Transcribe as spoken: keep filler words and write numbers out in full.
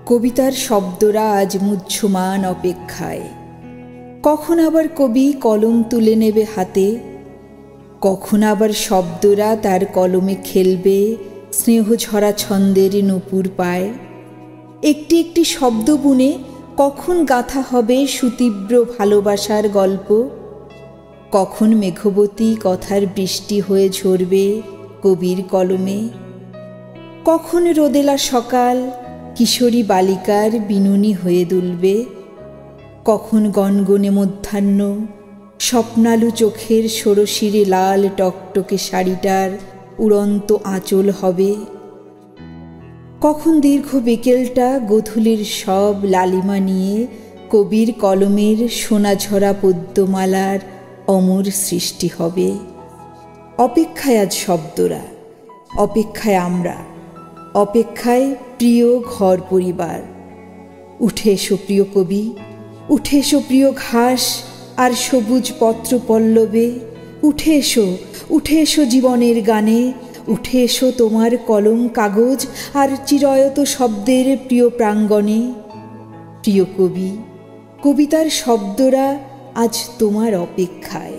কবিতার শব্দরা আজ মুহ্যমান অপেক্ষায়। কখন আবার কবি কলম তুলে নেবে হাতে, কখন আবার শব্দরা তার কলমে খেলবে স্নেহঝরা ছন্দের নূপুর পায়। একটি একটি শব্দ বুনে কখন গাথা হবে সুতীব্র ভালোবাসার গল্প, কখন মেঘবতী কথার বৃষ্টি হয়ে ঝরবে কবির কলমে। কখন রোদেলা সকাল কিশোরী বালিকার বিনুনি হয়ে দুলবে, কখন গনগনে মধ্যাহ্ন স্বপ্নালু চোখের ষোড়শিরে লাল টকটকে শাড়িটার উড়ন্ত আঁচল হবে, কখন দীর্ঘ বিকেলটা গোধূলির সব লালিমা নিয়ে কবির কলমের সোনাঝরা পদ্মমালার অমর সৃষ্টি হবে। অপেক্ষায় আজ শব্দরা, অপেক্ষায় আমরা, অপেক্ষায় প্রিয় ঘর পরিবার। উঠে এসো প্রিয় কবি, উঠে এসো প্রিয় ঘাস আর সবুজ পত্র পল্লবে, উঠে এসো, উঠে এসো জীবনের গানে, উঠে এসো তোমার কলম কাগজ আর চিরায়ত শব্দের প্রিয় প্রাঙ্গণে। প্রিয় কবি, কবিতার শব্দরা আজ তোমার অপেক্ষায়।